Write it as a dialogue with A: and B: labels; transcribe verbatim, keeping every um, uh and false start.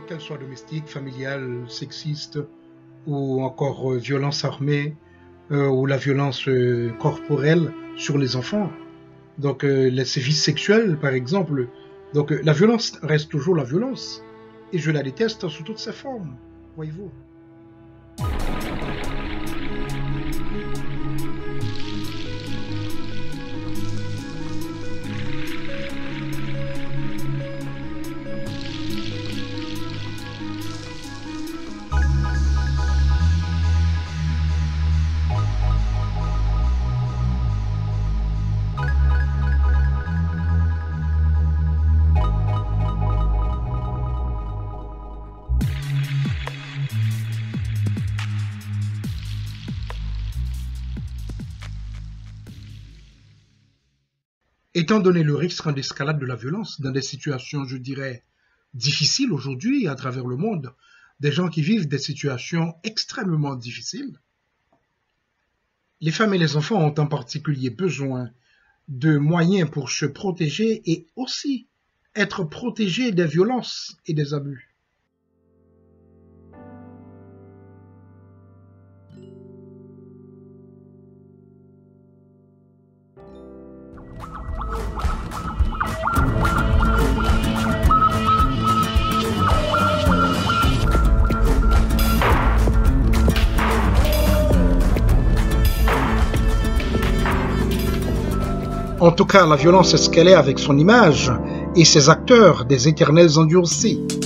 A: qu'elle soit domestique, familiale, sexiste, ou encore euh, violence armée, euh, ou la violence euh, corporelle sur les enfants. Donc euh, les sévices sexuels, par exemple. Donc euh, la violence reste toujours la violence. Et je la déteste sous toutes ses formes, voyez-vous. Étant donné le risque d'escalade de la violence dans des situations, je dirais, difficiles aujourd'hui à travers le monde, des gens qui vivent des situations extrêmement difficiles, les femmes et les enfants ont en particulier besoin de moyens pour se protéger et aussi être protégés des violences et des abus. En tout cas, la violence est ce qu'elle est avec son image et ses acteurs des éternels endurcis.